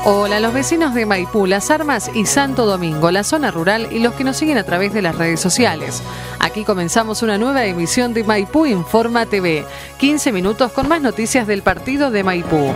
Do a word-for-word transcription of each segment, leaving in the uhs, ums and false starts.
Hola, los vecinos de Maipú, Las Armas y Santo Domingo, la zona rural y los que nos siguen a través de las redes sociales. Aquí comenzamos una nueva emisión de Maipú Informa T V. quince minutos con más noticias del partido de Maipú.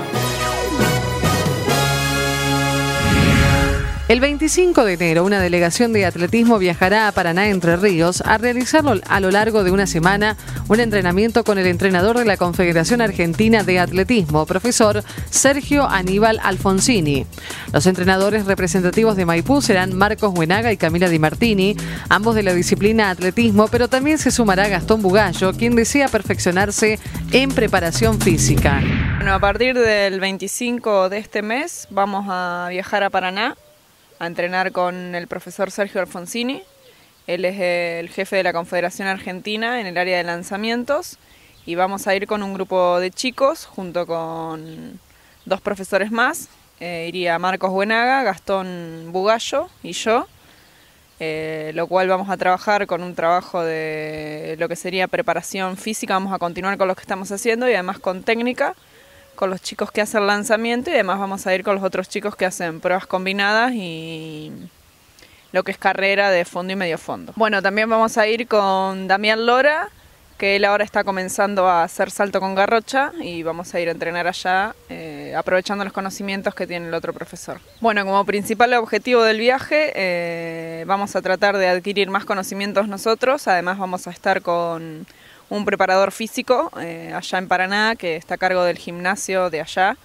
El veinticinco de enero, una delegación de atletismo viajará a Paraná, Entre Ríos, a realizarlo a lo largo de una semana un entrenamiento con el entrenador de la Confederación Argentina de Atletismo, profesor Sergio Aníbal Alfonsini. Los entrenadores representativos de Maipú serán Marcos Buenaga y Camila Di Martini, ambos de la disciplina atletismo, pero también se sumará Gastón Bugallo, quien desea perfeccionarse en preparación física. Bueno, a partir del veinticinco de este mes vamos a viajar a Paraná a entrenar con el profesor Sergio Alfonsini. Él es el jefe de la Confederación Argentina en el área de lanzamientos y vamos a ir con un grupo de chicos junto con dos profesores más. Eh, iría Marcos Buenaga, Gastón Bugallo y yo, eh, lo cual vamos a trabajar con un trabajo de lo que sería preparación física. Vamos a continuar con lo que estamos haciendo y además con técnica, con los chicos que hacen lanzamiento, y además vamos a ir con los otros chicos que hacen pruebas combinadas y lo que es carrera de fondo y medio fondo. Bueno, también vamos a ir con Damián Lora, que él ahora está comenzando a hacer salto con garrocha y vamos a ir a entrenar allá, eh, aprovechando los conocimientos que tiene el otro profesor. Bueno, como principal objetivo del viaje, eh, vamos a tratar de adquirir más conocimientos nosotros. Además vamos a estar con un preparador físico eh, allá en Paraná, que está a cargo del gimnasio de allá,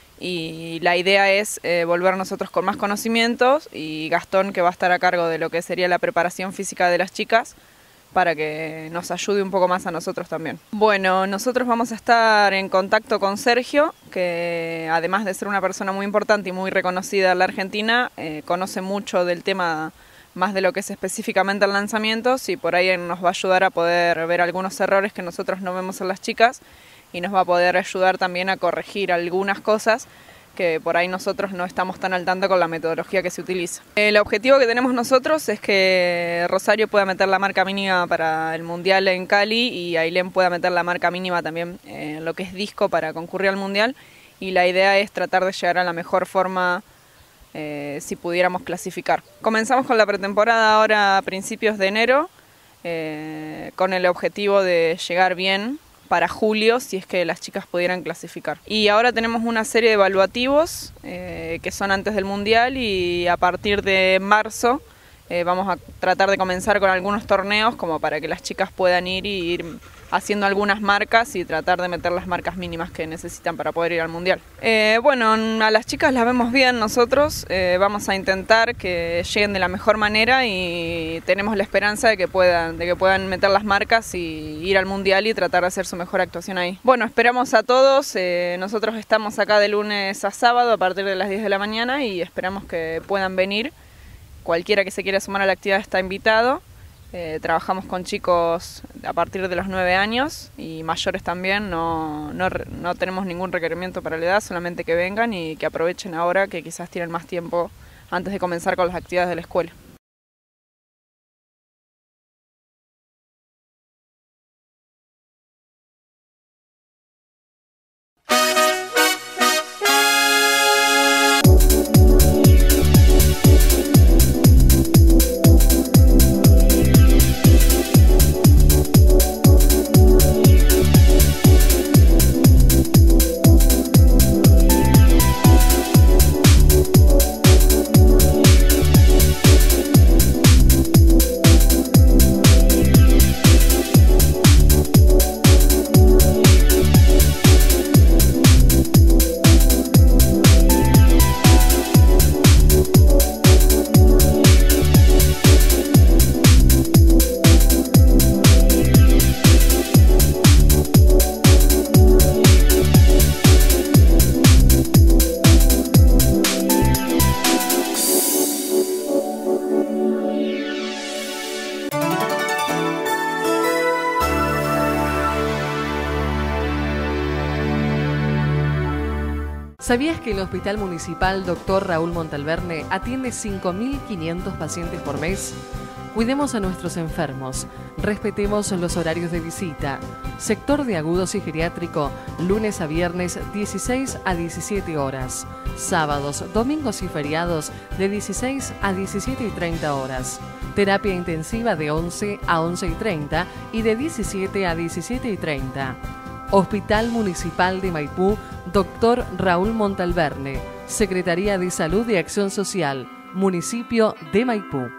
y la idea es eh, volver nosotros con más conocimientos, y Gastón, que va a estar a cargo de lo que sería la preparación física de las chicas, para que nos ayude un poco más a nosotros también. Bueno, nosotros vamos a estar en contacto con Sergio, que además de ser una persona muy importante y muy reconocida en la Argentina, eh, conoce mucho del tema, más de lo que es específicamente el lanzamiento, y por ahí nos va a ayudar a poder ver algunos errores que nosotros no vemos en las chicas, y nos va a poder ayudar también a corregir algunas cosas que por ahí nosotros no estamos tan al tanto con la metodología que se utiliza. El objetivo que tenemos nosotros es que Rosario pueda meter la marca mínima para el Mundial en Cali y Ailén pueda meter la marca mínima también en lo que es disco para concurrir al Mundial, y la idea es tratar de llegar a la mejor forma Eh, si pudiéramos clasificar. Comenzamos con la pretemporada ahora a principios de enero, eh, con el objetivo de llegar bien para julio, si es que las chicas pudieran clasificar. Y ahora tenemos una serie de evaluativos eh, que son antes del Mundial, y a partir de marzo eh, vamos a tratar de comenzar con algunos torneos como para que las chicas puedan ir y ir haciendo algunas marcas y tratar de meter las marcas mínimas que necesitan para poder ir al Mundial. Eh, bueno, a las chicas las vemos bien nosotros, eh, vamos a intentar que lleguen de la mejor manera y tenemos la esperanza de que puedan, de que puedan meter las marcas y ir al Mundial y tratar de hacer su mejor actuación ahí. Bueno, esperamos a todos, eh, nosotros estamos acá de lunes a sábado a partir de las diez de la mañana y esperamos que puedan venir. Cualquiera que se quiera sumar a la actividad está invitado. Eh, trabajamos con chicos a partir de los nueve años y mayores también, no, no, no tenemos ningún requerimiento para la edad, solamente que vengan y que aprovechen ahora que quizás tienen más tiempo antes de comenzar con las actividades de la escuela. ¿Sabías que el Hospital Municipal doctor Raúl Montalverne atiende cinco mil quinientos pacientes por mes? Cuidemos a nuestros enfermos. Respetemos los horarios de visita. Sector de agudos y geriátrico, lunes a viernes, dieciséis a diecisiete horas. Sábados, domingos y feriados, de dieciséis a diecisiete y treinta horas. Terapia intensiva de once a once y treinta y de diecisiete a diecisiete y treinta. Hospital Municipal de Maipú, doctor Raúl Montalverne. Secretaría de Salud y Acción Social, Municipio de Maipú.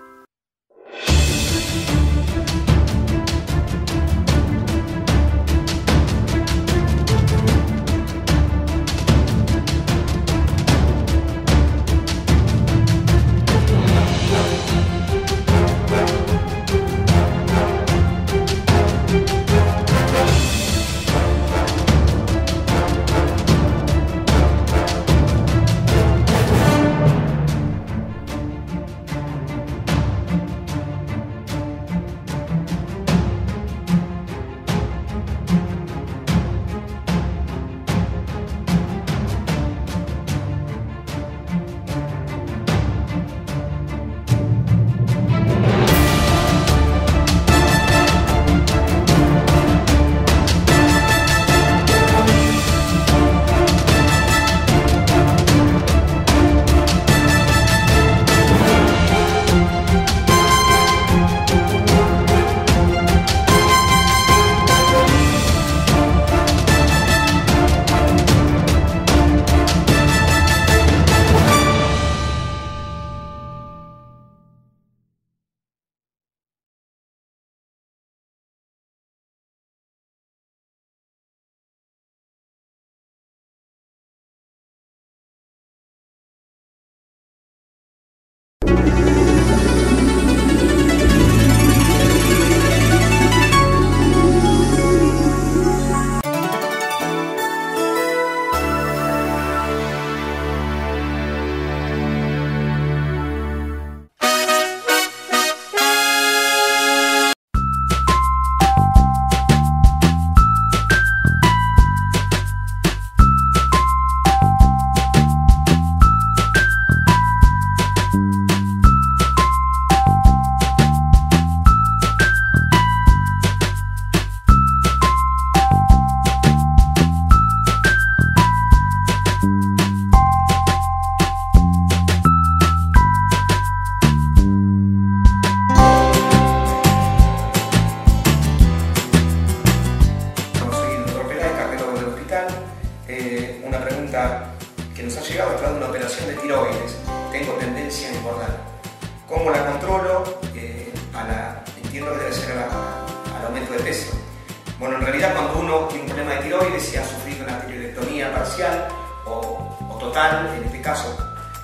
Que nos ha llegado a través de una operación de tiroides. Tengo tendencia a engordar. ¿Cómo la controlo? Eh, a la, entiendo que debe ser a la, al aumento de peso. Bueno, en realidad cuando uno tiene un problema de tiroides y ha sufrido una tiroidectomía parcial o, o total, en este caso,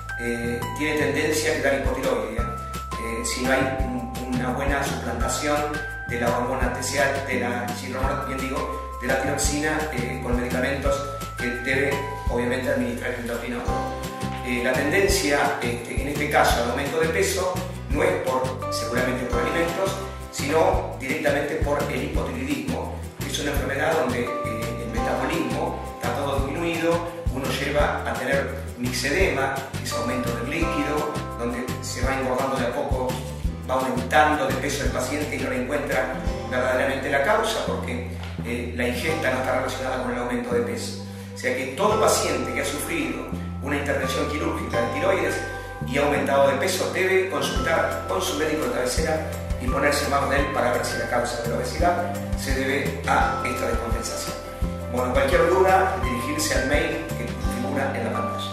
eh, tiene tendencia a quedar hipotiroidea. Eh, si no hay un, una buena suplantación de la hormona T C A, de la, si no bien digo, de la tiroxina eh, con medicamentos que debe obviamente administrar el endocrinólogo. Eh, la tendencia, este, en este caso, al aumento de peso, no es por, seguramente por alimentos, sino directamente por el hipotiroidismo, que es una enfermedad donde eh, el metabolismo está todo disminuido, uno lleva a tener mixedema, que es aumento del líquido, donde se va engordando de a poco, va aumentando de peso el paciente y no le encuentra verdaderamente la causa, porque eh, la ingesta no está relacionada con el aumento de peso. O sea que todo paciente que ha sufrido una intervención quirúrgica de tiroides y ha aumentado de peso debe consultar con su médico de cabecera y ponerse en manos de él para ver si la causa de la obesidad se debe a esta descompensación. Bueno, cualquier duda, dirigirse al mail que figura en la pantalla.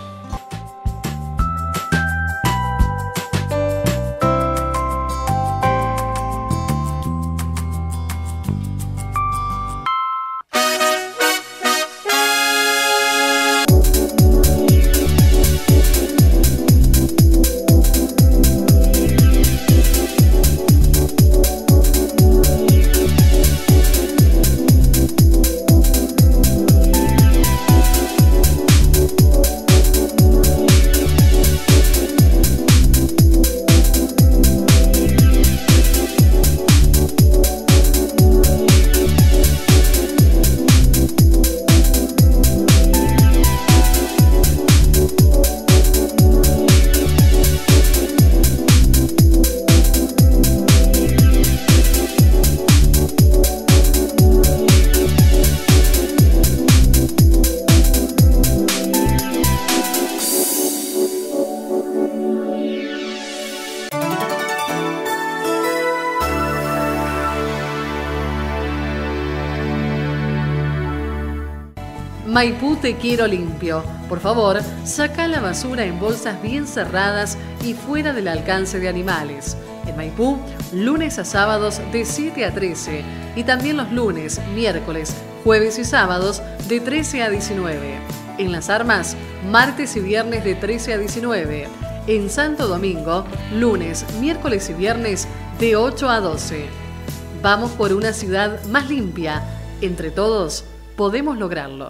Maipú Te Quiero Limpio. Por favor, saca la basura en bolsas bien cerradas y fuera del alcance de animales. En Maipú, lunes a sábados de siete a trece y también los lunes, miércoles, jueves y sábados de trece a diecinueve. En Las Armas, martes y viernes de trece a diecinueve. En Santo Domingo, lunes, miércoles y viernes de ocho a doce. Vamos por una ciudad más limpia. Entre todos, podemos lograrlo.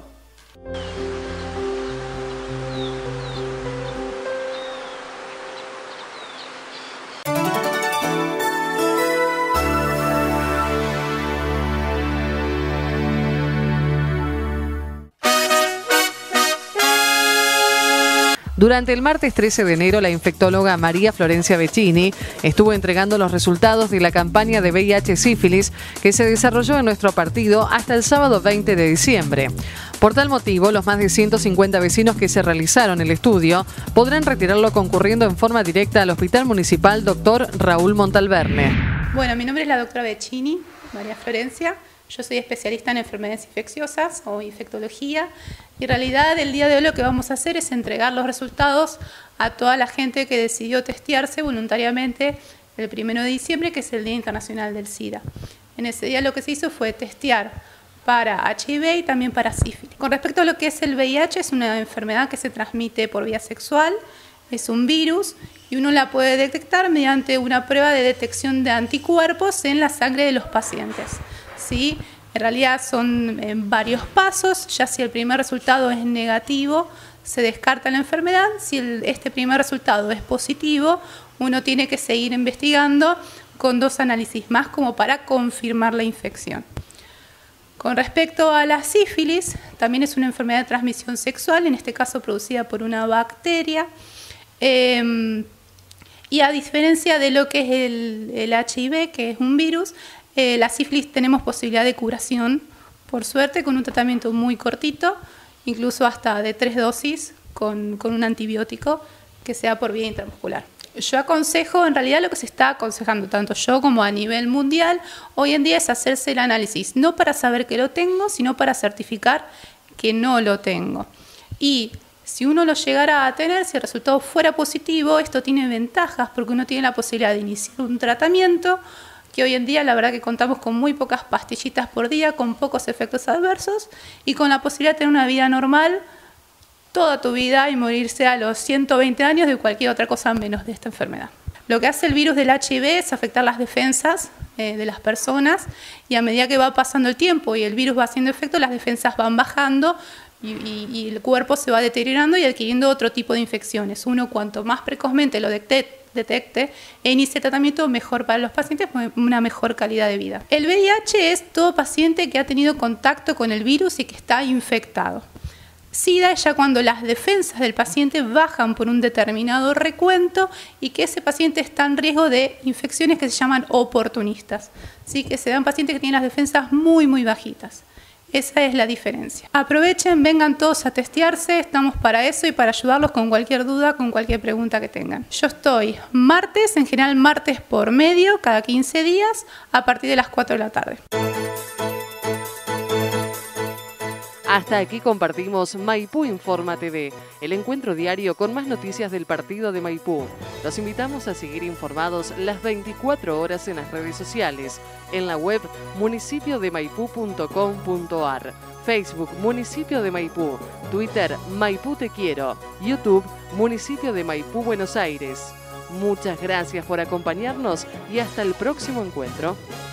Durante el martes trece de enero, la infectóloga María Florencia Beccini estuvo entregando los resultados de la campaña de V I H sífilis que se desarrolló en nuestro partido hasta el sábado veinte de diciembre. Por tal motivo, los más de ciento cincuenta vecinos que se realizaron el estudio podrán retirarlo concurriendo en forma directa al Hospital Municipal Doctor Raúl Montalverne. Bueno, mi nombre es la doctora Beccini, María Florencia. Yo soy especialista en enfermedades infecciosas o infectología y en realidad el día de hoy lo que vamos a hacer es entregar los resultados a toda la gente que decidió testearse voluntariamente el primero de diciembre, que es el Día Internacional del SIDA. En ese día lo que se hizo fue testear para H I V y también para sífilis. Con respecto a lo que es el V I H, es una enfermedad que se transmite por vía sexual, es un virus y uno la puede detectar mediante una prueba de detección de anticuerpos en la sangre de los pacientes. ¿Sí? En realidad son eh, varios pasos, ya si el primer resultado es negativo, se descarta la enfermedad. Si el, este primer resultado es positivo, uno tiene que seguir investigando con dos análisis más como para confirmar la infección. Con respecto a la sífilis, también es una enfermedad de transmisión sexual, en este caso producida por una bacteria. Eh, y a diferencia de lo que es el, el H I V, que es un virus, Eh, la sífilis tenemos posibilidad de curación, por suerte, con un tratamiento muy cortito, incluso hasta de tres dosis con, con un antibiótico que sea por vía intramuscular. Yo aconsejo, en realidad lo que se está aconsejando, tanto yo como a nivel mundial, hoy en día es hacerse el análisis, no para saber que lo tengo, sino para certificar que no lo tengo. Y si uno lo llegara a tener, si el resultado fuera positivo, esto tiene ventajas porque uno tiene la posibilidad de iniciar un tratamiento que hoy en día la verdad que contamos con muy pocas pastillitas por día, con pocos efectos adversos y con la posibilidad de tener una vida normal toda tu vida y morirse a los ciento veinte años de cualquier otra cosa menos de esta enfermedad. Lo que hace el virus del H I V es afectar las defensas eh, de las personas y a medida que va pasando el tiempo y el virus va haciendo efecto, las defensas van bajando y, y, y el cuerpo se va deteriorando y adquiriendo otro tipo de infecciones. Uno cuanto más precozmente lo detecte, detecte e inicie tratamiento, mejor para los pacientes, una mejor calidad de vida. El V I H es todo paciente que ha tenido contacto con el virus y que está infectado. SIDA es ya cuando las defensas del paciente bajan por un determinado recuento y que ese paciente está en riesgo de infecciones que se llaman oportunistas. ¿Sí? Que se dan pacientes que tienen las defensas muy, muy bajitas. Esa es la diferencia. Aprovechen, vengan todos a testearse, estamos para eso y para ayudarlos con cualquier duda, con cualquier pregunta que tengan. Yo estoy martes, en general martes por medio, cada quince días, a partir de las cuatro de la tarde. Hasta aquí compartimos Maipú Informa T V, el encuentro diario con más noticias del partido de Maipú. Los invitamos a seguir informados las veinticuatro horas en las redes sociales, en la web municipio de maipú punto com punto ar, Facebook Municipio de Maipú, Twitter Maipú Te Quiero, YouTube Municipio de Maipú Buenos Aires. Muchas gracias por acompañarnos y hasta el próximo encuentro.